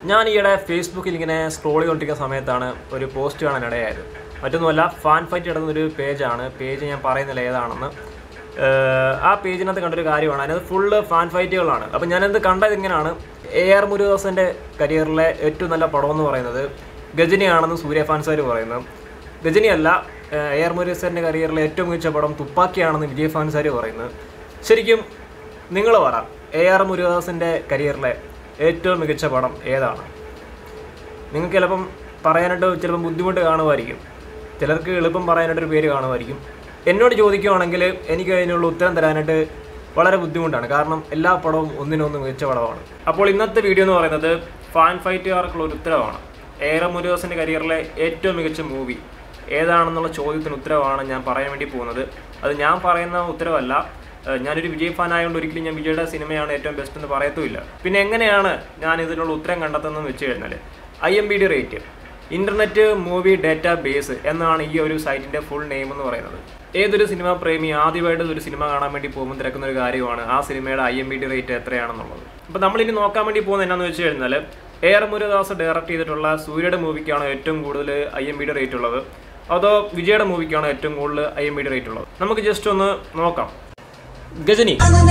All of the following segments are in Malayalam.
ഞാൻ ഈയിടെ ഫേസ്ബുക്കിൽ ഇങ്ങനെ സ്ക്രോൾ ചെയ്തുകൊണ്ടിരിക്കുന്ന സമയത്താണ് ഒരു പോസ്റ്റ് കാണാൻ ഇടയായത്. മറ്റൊന്നുമല്ല, ഫാൻ ഫൈറ്റ് ഇടുന്നൊരു പേജാണ്. പേജ് ഞാൻ പറയുന്നില്ല ഏതാണെന്ന്. ആ പേജിനകത്ത് കണ്ടൊരു കാര്യമാണ്, അതിനകത്ത് ഫുള്ള് ഫാൻ ഫൈറ്റുകളാണ്. അപ്പം ഞാനത് കണ്ടത് ഇങ്ങനെയാണ്. അർമുരുഗദാസിൻ്റെ കരിയറിലെ ഏറ്റവും നല്ല പടം എന്ന് പറയുന്നത് ഗജനിയാണെന്ന് സൂര്യ ഫാൻസുകാർ പറയുന്നത്. ഗജനിയല്ല, അർമുരുഗദാസിൻ്റെ കരിയറിലെ ഏറ്റവും മികച്ച പടം തുപ്പാക്കിയാണെന്ന് വിജയ് ഫാൻസുകാർ പറയുന്നത്. ശരിക്കും നിങ്ങൾ പറ, അർമുരുഗദാസിൻ്റെ കരിയറിലെ ഏറ്റവും മികച്ച പടം ഏതാണ്? നിങ്ങൾക്ക് ചിലപ്പം പറയാനായിട്ട് ചിലപ്പം ബുദ്ധിമുട്ട് കാണുമായിരിക്കും, ചിലർക്ക് എളുപ്പം പറയാനായിട്ടൊരു പേര് കാണുമായിരിക്കും. എന്നോട് ചോദിക്കുകയാണെങ്കിൽ എനിക്ക് അതിനുള്ള ഉത്തരം തരാനായിട്ട് വളരെ ബുദ്ധിമുട്ടാണ്. കാരണം എല്ലാ പടവും ഒന്നിനൊന്ന് മികച്ച പടമാണ്. അപ്പോൾ ഇന്നത്തെ വീഡിയോ എന്ന് പറയുന്നത് ഫാൻ ഫൈറ്റുകാർക്കുള്ള ഒരു ഉത്തരവാണ്. അർമുരുഗദാസിൻ്റെ കരിയറിലെ ഏറ്റവും മികച്ച മൂവി ഏതാണെന്നുള്ള ചോദ്യത്തിന് ഉത്തരവാണ് ഞാൻ പറയാൻ വേണ്ടി പോകുന്നത്. അത് ഞാൻ പറയുന്ന ഉത്തരവല്ല. ഞാനൊരു വിജയ് ഫാൻ ആയതുകൊണ്ട് ഒരിക്കലും ഞാൻ വിജയുടെ സിനിമയാണ് ഏറ്റവും ബെസ്റ്റ് എന്ന് പറയത്തുമില്ല. പിന്നെ എങ്ങനെയാണ് ഞാൻ ഇതിനുള്ള ഉത്തരം കണ്ടെത്തുന്നതെന്ന് വെച്ച് കഴിഞ്ഞാൽ IMDb rate, internet movie database എന്നാണ് ഈ ഒരു സൈറ്റിൻ്റെ ഫുൾ നെയിം എന്ന് പറയുന്നത്. ഏതൊരു സിനിമാ പ്രേമി ആദ്യമായിട്ട് ഒരു സിനിമ കാണാൻ വേണ്ടി പോകുമ്പോൾ തിരക്കുന്ന ഒരു കാര്യമാണ് ആ സിനിമയുടെ IMDb റേറ്റ് എത്രയാണെന്നുള്ളത്. അപ്പോൾ നമ്മളിനി നോക്കാൻ വേണ്ടി പോകുന്നത് എന്നാന്ന് വെച്ച് കഴിഞ്ഞാൽ അർമുരുഗദാസ് ഡയറക്റ്റ് ചെയ്തിട്ടുള്ള സൂര്യയുടെ മൂവിക്കാണ് ഏറ്റവും കൂടുതൽ IMDb റേറ്റ് ഉള്ളത്, അതോ വിജയുടെ മൂവിക്കാണ് ഏറ്റവും കൂടുതൽ IMDb റേറ്റ് ഉള്ളത്? നമുക്ക് ജസ്റ്റ് ഒന്ന് നോക്കാം. ഗജനി.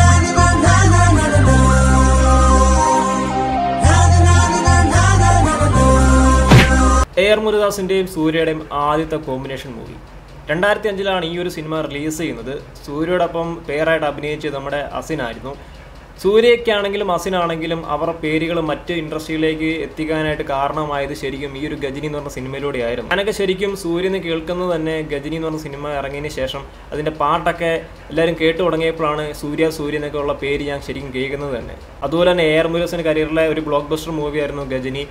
അർമുരുഗദാസിൻ്റെയും സൂര്യയുടെയും ആദ്യത്തെ കോമ്പിനേഷൻ മൂവി 2005 ഈ ഒരു സിനിമ റിലീസ് ചെയ്യുന്നത്. സൂര്യയോടൊപ്പം പേരായിട്ട് അഭിനയിച്ചത് നമ്മുടെ അസിനായിരുന്നു. സൂര്യയ്ക്കാണെങ്കിലും അസിനാണെങ്കിലും അവരുടെ പേരുകൾ മറ്റ് ഇൻഡസ്ട്രിയിലേക്ക് എത്തിക്കാനായിട്ട് കാരണമായത് ശരിക്കും ഈ ഒരു ഗജനി എന്ന് പറഞ്ഞ സിനിമയിലൂടെയായിരുന്നു. ഞാനൊക്കെ ശരിക്കും സൂര്യന് കേൾക്കുന്നത് തന്നെ ഗജനി എന്ന് പറഞ്ഞ സിനിമ ഇറങ്ങിയതിന് ശേഷം അതിൻ്റെ പാട്ടൊക്കെ എല്ലാവരും കേട്ടു തുടങ്ങിയപ്പോഴാണ് സൂര്യ എന്നൊക്കെ ഉള്ള പേര് ഞാൻ ശരിക്കും കേൾക്കുന്നത് തന്നെ. അതുപോലെ തന്നെ അർമുരുഗദാസിൻ്റെ കരിയറിലെ ഒരു ബ്ലോക്ക് ബസ്റ്റർ മൂവിയായിരുന്നു ഗജനി.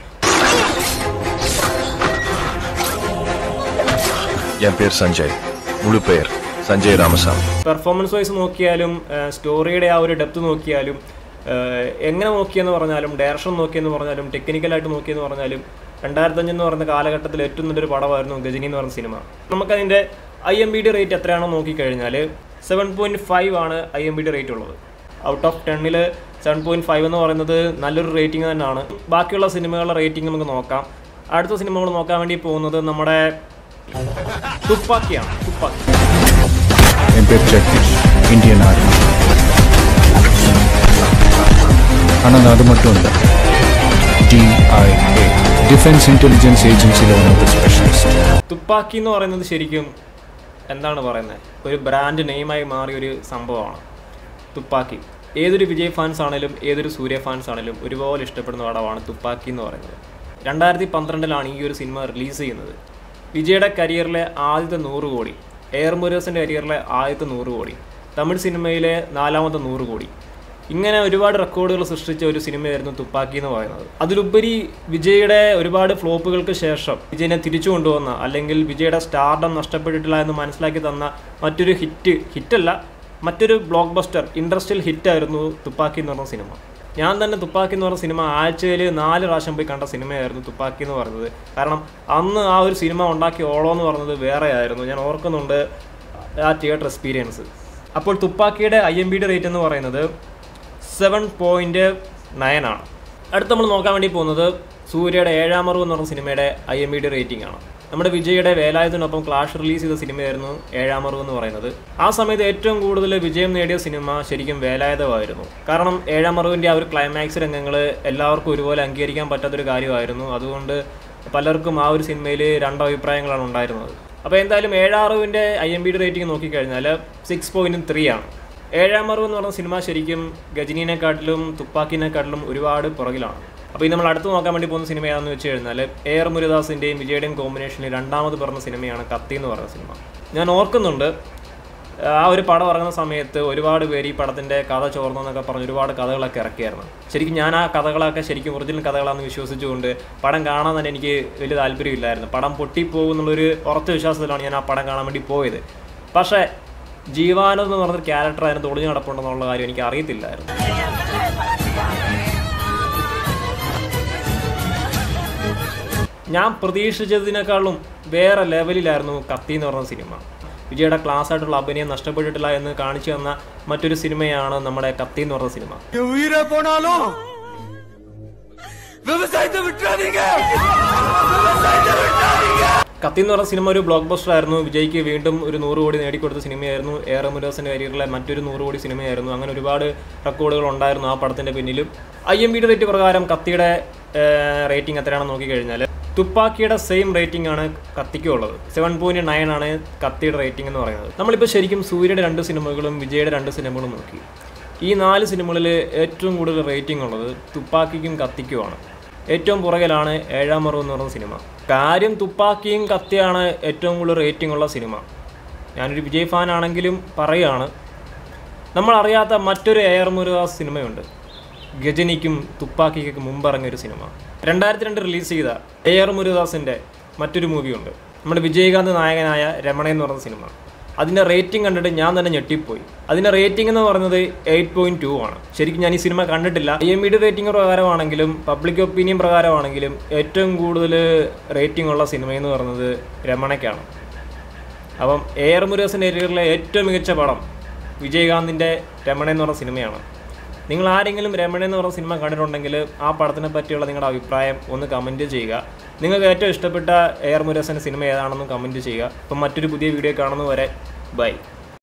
പെർഫോമൻസ് വൈസ് നോക്കിയാലും സ്റ്റോറിയുടെ ആ ഒരു ഡെപ്ത് നോക്കിയാലും എങ്ങനെ നോക്കിയെന്ന് പറഞ്ഞാലും ഡയറക്ഷൻ നോക്കിയെന്ന് പറഞ്ഞാലും ടെക്നിക്കലായിട്ട് നോക്കിയെന്ന് പറഞ്ഞാലും 2005 എന്ന് പറയുന്ന കാലഘട്ടത്തിൽ ഏറ്റവും നല്ലൊരു പടമായിരുന്നു ഗജനി എന്ന് പറഞ്ഞ സിനിമ. നമുക്കതിൻ്റെ IMDb റേറ്റ് എത്രയാണോ നോക്കിക്കഴിഞ്ഞാൽ 7.5 ആണ് IMDb റേറ്റ് ഉള്ളത്. ഔട്ട് ഓഫ് 10 7.5 എന്ന് പറയുന്നത് നല്ലൊരു റേറ്റിംഗ് തന്നെയാണ്. ബാക്കിയുള്ള സിനിമകളുടെ റേറ്റിംഗ് നമുക്ക് നോക്കാം. അടുത്ത സിനിമ നമ്മൾ നോക്കാൻ വേണ്ടി പോകുന്നത് നമ്മുടെ തുപ്പാക്കിയാണ്. തുപ്പാക്കി. ഇന്ത്യൻ ആർമി ஆனால் அது மட்டும் இல்லை, DIA ഡിഫൻസ് ഇന്റലിജൻസ് ഏജൻസിയിലെ സ്പെഷ്യലിസ്റ്റ്. തുപ്പാക്കി എന്ന് പറയുന്നത് ശരിക്കും എന്താണ് പറയുന്നത്, ഒരു ബ്രാൻഡ് നെയിമായി മാറിയ ഒരു സംഭവമാണ് തുപ്പാക്കി. ഏതൊരു വിജയ് ഫാൻസ് ആണെങ്കിലും ഏതൊരു സൂര്യ ഫാൻസ് ആണെങ്കിലും ഒരുപോലെ ഇഷ്ടപ്പെടുന്ന പടമാണ് തുപ്പാക്കി എന്ന് പറയുന്നത്. 2012 ഈ ഒരു സിനിമ റിലീസ് ചെയ്യുന്നത്. വിജയുടെ കരിയറിലെ ആദ്യത്തെ 100 കോടി, അർമുരുഗദാസിൻ്റെ കരിയറിലെ ആദ്യത്തെ 100 കോടി, തമിഴ് സിനിമയിലെ 4ാമത്തെ 100 കോടി, ഇങ്ങനെ ഒരുപാട് റെക്കോർഡുകൾ സൃഷ്ടിച്ച ഒരു സിനിമയായിരുന്നു തുപ്പാക്കി എന്ന് പറയുന്നത്. അതിലുപരി വിജയുടെ ഒരുപാട് ഫ്ലോപ്പുകൾക്ക് ശേഷം വിജയനെ തിരിച്ചു കൊണ്ടുവന്ന, അല്ലെങ്കിൽ വിജയുടെ സ്റ്റാർഡം നഷ്ടപ്പെട്ടിട്ടില്ല എന്ന് മനസ്സിലാക്കി തന്ന മറ്റൊരു മറ്റൊരു ബ്ലോക്ക് ബസ്റ്റർ ഇൻഡസ്ട്രിയൽ ഹിറ്റായിരുന്നു തുപ്പാക്കി എന്ന് പറഞ്ഞ സിനിമ. ഞാൻ തന്നെ തുപ്പാക്കി എന്ന് പറഞ്ഞ സിനിമ ആഴ്ചയിൽ 4 പ്രാവശ്യം പോയി കണ്ട സിനിമയായിരുന്നു തുപ്പാക്കി എന്ന് പറയുന്നത്. കാരണം അന്ന് ആ ഒരു സിനിമ ഉണ്ടാക്കിയ ഓളം എന്ന് പറയുന്നത് വേറെ ആയിരുന്നു. ഞാൻ ഓർക്കുന്നുണ്ട് ആ തിയേറ്റർ എക്സ്പീരിയൻസ്. അപ്പോൾ തുപ്പാക്കിയുടെ IMDb റേറ്റ് എന്ന് പറയുന്നത് 7.9 ആണ്. അടുത്ത് നമ്മൾ നോക്കാൻ വേണ്ടി പോകുന്നത് സൂര്യയുടെ 7ാം അറിവ് എന്ന് പറഞ്ഞ സിനിമയുടെ IMDb റേറ്റിംഗ് ആണ്. നമ്മുടെ വിജയുടെ വേലായുധനൊപ്പം ക്ലാഷ് റിലീസ് ചെയ്ത സിനിമയായിരുന്നു 7ാം അറിവ് എന്ന് പറയുന്നത്. ആ സമയത്ത് ഏറ്റവും കൂടുതൽ വിജയം നേടിയ സിനിമ ശരിക്കും വേലായുധമായിരുന്നു. കാരണം 7ാം അറിവിൻ്റെ ആ ഒരു ക്ലൈമാക്സ് രംഗങ്ങൾ എല്ലാവർക്കും ഒരുപോലെ അംഗീകരിക്കാൻ പറ്റാത്തൊരു കാര്യമായിരുന്നു. അതുകൊണ്ട് പലർക്കും ആ ഒരു സിനിമയിൽ 2 അഭിപ്രായങ്ങളാണ് ഉണ്ടായിരുന്നത്. അപ്പോൾ എന്തായാലും 7ാം അറിവിൻ്റെ IMDb റേറ്റിംഗ് നോക്കിക്കഴിഞ്ഞാൽ 6.3 ആണ്. 7ാം അറിവ് എന്ന് പറഞ്ഞ സിനിമ ശരിക്കും ഗജനിനെക്കാട്ടിലും തുപ്പാക്കിനെക്കാട്ടിലും ഒരുപാട് പുറകിലാണ്. അപ്പോൾ ഇത് നമ്മൾ അടുത്ത് നോക്കാൻ വേണ്ടി പോകുന്ന സിനിമ ഏതാണെന്ന് വെച്ച് കഴിഞ്ഞാൽ അർമുരുഗദാസിൻ്റെയും വിജയുടെയും കോമ്പിനേഷനിൽ 2ാമത് പറഞ്ഞ സിനിമയാണ് കത്തി എന്ന് പറയുന്ന സിനിമ. ഞാൻ ഓർക്കുന്നുണ്ട് ആ ഒരു പടം ഇറങ്ങുന്ന സമയത്ത് ഒരുപാട് പേര് ഈ പടത്തിൻ്റെ കഥ ചോർന്നെന്നൊക്കെ പറഞ്ഞ് ഒരുപാട് കഥകളൊക്കെ ഇറക്കിയായിരുന്നു. ശരിക്കും ഞാൻ ആ കഥകളൊക്കെ ശരിക്കും ഒറിജിനൽ കഥകളാണെന്ന് വിശ്വസിച്ചുകൊണ്ട് പടം കാണാൻ തന്നെ എനിക്ക് വലിയ താല്പര്യമില്ലായിരുന്നു. പടം പൊട്ടിപ്പോകും എന്നുള്ളൊരു ഉറച്ച വിശ്വാസത്തിലാണ് ഞാൻ ആ പടം കാണാൻ വേണ്ടി പോയത്. പക്ഷേ ജീവാനന്ദ് എന്ന് പറഞ്ഞൊരു ക്യാരക്ടർ അതിന് ഒളിഞ്ഞു നടപ്പുണ്ടെന്നുള്ള കാര്യം എനിക്ക് അറിയത്തില്ലായിരുന്നു. ഞാൻ പ്രതീക്ഷിച്ചതിനേക്കാളും വേറെ ലെവലിലായിരുന്നു കത്തി എന്ന് പറഞ്ഞ സിനിമ. വിജയുടെ ക്ലാസ് ആയിട്ടുള്ള അഭിനയം നഷ്ടപ്പെട്ടിട്ടില്ല എന്ന് കാണിച്ചു തന്ന മറ്റൊരു സിനിമയാണ് നമ്മുടെ കത്തി എന്ന് പറഞ്ഞ സിനിമ. കത്തി എന്ന് പറഞ്ഞ സിനിമ ഒരു ബ്ലോക്ക് ബസ്റ്റർ ആയിരുന്നു. വിജയ്ക്ക് വീണ്ടും ഒരു 100 കോടി നേടിക്കൊടുത്ത സിനിമയായിരുന്നു. ആർമുരുഗദാസിന്റെ കരിയറിലെ മറ്റൊരു 100 കോടി സിനിമയായിരുന്നു. അങ്ങനെ ഒരുപാട് റെക്കോർഡുകൾ ഉണ്ടായിരുന്നു ആ പടത്തിന്റെ പിന്നിലും. IMDb റേറ്റ് പ്രകാരം കത്തിയുടെ റേറ്റിംഗ് എത്രയാണെന്ന് നോക്കിക്കഴിഞ്ഞാൽ തുപ്പാക്കിയുടെ സെയിം റേറ്റിംഗ് ആണ് കത്തിക്കും ഉള്ളത്. 7.9 ആണ് കത്തിയുടെ റേറ്റിംഗ് എന്ന് പറയുന്നത്. നമ്മളിപ്പോൾ ശരിക്കും സൂര്യയുടെ 2 സിനിമകളും വിജയുടെ 2 സിനിമകളും നോക്കി. ഈ 4 സിനിമകളിൽ ഏറ്റവും കൂടുതൽ റേറ്റിംഗ് ഉള്ളത് തുപ്പാക്കിക്കും കത്തിക്കുമാണ്. ഏറ്റവും പുറകിലാണ് ഏഴാം മറവ് എന്ന് പറയുന്ന സിനിമ. കാര്യം തുപ്പാക്കിയും കത്തിയാണ് ഏറ്റവും കൂടുതൽ റേറ്റിംഗ് ഉള്ള സിനിമ. ഞാനൊരു വിജയ് ഫാൻ ആണെങ്കിലും പറയുകയാണ്, നമ്മളറിയാത്ത മറ്റൊരു ആർമുരുഗദാസ് സിനിമയുണ്ട്. ഗജനിക്കും തുപ്പാക്കിക്കും മുമ്പ് ഇറങ്ങിയൊരു സിനിമ. 2002 റിലീസ് ചെയ്ത ആർമുരുഗദാസിൻ്റെ മറ്റൊരു മൂവിയുണ്ട്. നമ്മുടെ വിജയകാന്ത് നായകനായ രമണ എന്ന് പറയുന്ന സിനിമ. അതിൻ്റെ റേറ്റിംഗ് കണ്ടിട്ട് ഞാൻ തന്നെ ഞെട്ടിപ്പോയി. അതിൻ്റെ റേറ്റിംഗ് എന്ന് പറയുന്നത് 8.2 ആണ്. ശരിക്കും ഞാൻ ഈ സിനിമ കണ്ടിട്ടില്ല. IMDb റേറ്റിംഗ് പ്രകാരമാണെങ്കിലും പബ്ലിക് ഒപ്പീനിയൻ പ്രകാരമാണെങ്കിലും ഏറ്റവും കൂടുതൽ റേറ്റിംഗ് ഉള്ള സിനിമയെന്ന് പറയുന്നത് രമണയ്ക്കാണ്. അപ്പം ആർമുരുഗദാസിൻ്റെ കരിയറിലെ ഏറ്റവും മികച്ച പടം വിജയകാന്തിൻ്റെ രമണ എന്ന് പറഞ്ഞ സിനിമയാണ്. നിങ്ങൾ ആരെങ്കിലും രമണ എന്ന് പറഞ്ഞ സിനിമ കണ്ടിട്ടുണ്ടെങ്കിൽ ആ പടത്തിനെ പറ്റിയുള്ള നിങ്ങളുടെ അഭിപ്രായം ഒന്ന് കമൻറ്റ് ചെയ്യുക. നിങ്ങൾക്ക് ഏറ്റവും ഇഷ്ടപ്പെട്ട ആർമുരുഗദാസിൻ്റെ സിനിമ ഏതാണെന്നും കമൻറ്റ് ചെയ്യുക. അപ്പം മറ്റൊരു പുതിയ വീഡിയോ കാണുന്നതുവരെ ബൈ.